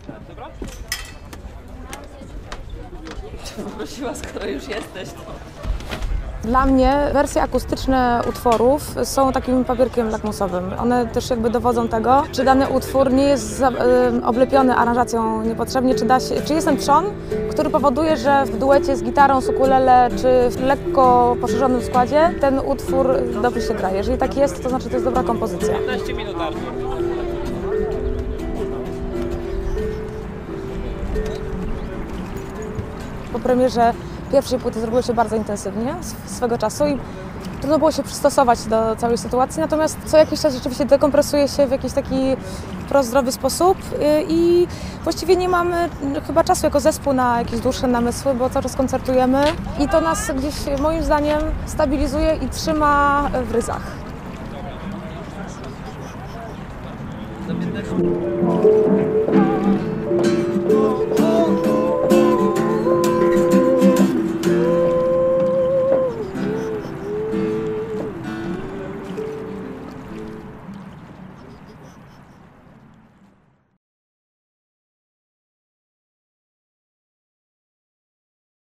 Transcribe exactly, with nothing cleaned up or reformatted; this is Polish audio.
Poprosiła, skoro już jesteś. Dla mnie wersje akustyczne utworów są takim papierkiem lakmusowym. One też jakby dowodzą tego, czy dany utwór nie jest za, y, oblepiony aranżacją niepotrzebnie, czy, da się, czy jest ten trzon, który powoduje, że w duecie z gitarą, z ukulele, czy w lekko poszerzonym składzie ten utwór dobrze się gra. Jeżeli tak jest, to znaczy, że to jest dobra kompozycja. piętnaście minut. Po premierze pierwszej płyty zrobiło się bardzo intensywnie swego czasu i trudno było się przystosować do całej sytuacji, natomiast co jakiś czas rzeczywiście dekompresuje się w jakiś taki wprost zdrowy sposób i właściwie nie mamy chyba czasu jako zespół na jakieś dłuższe namysły, bo cały czas koncertujemy i to nas gdzieś moim zdaniem stabilizuje i trzyma w ryzach.